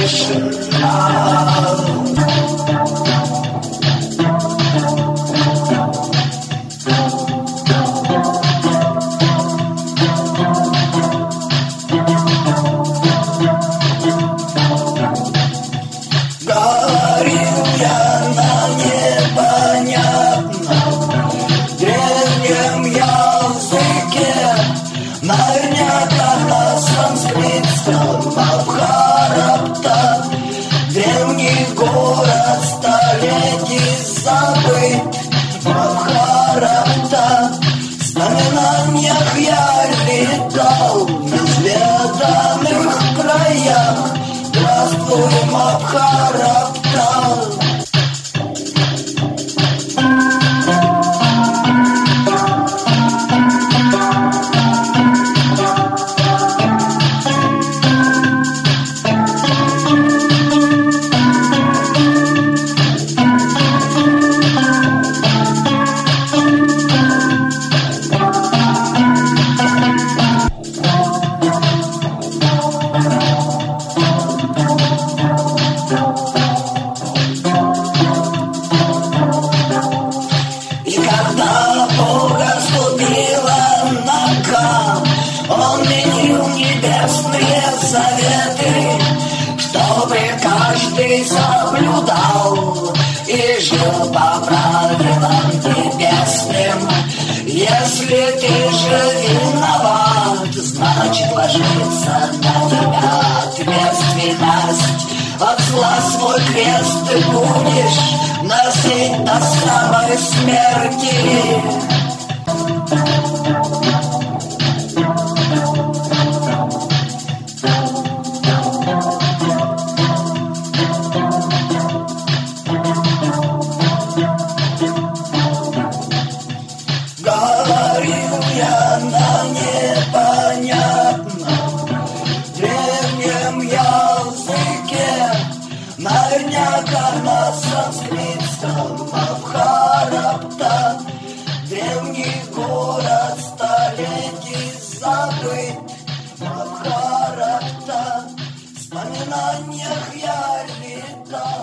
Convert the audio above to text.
тишина. Говорил я на непонятном древнем языке, наверняка на санскритском Мабхарата. Древний город столетий забыт, Мабхарата. В воспоминаниях я летал в неизведанных краях. Здравствуй, Мабхарата. Когда Бога ступила нога, Он менил небесные заветы, чтобы каждый соблюдал и жил по правилам небесным. Если ты же виноват, значит ложится на тебя ответственность. От зла свой крест ты будешь носить до самой смерти. Говорил я на непонятном древнем языке, наверняка на санскритском Мабхарата. Древний город столетий забыт, Мабхарата. В воспоминаниях я летал.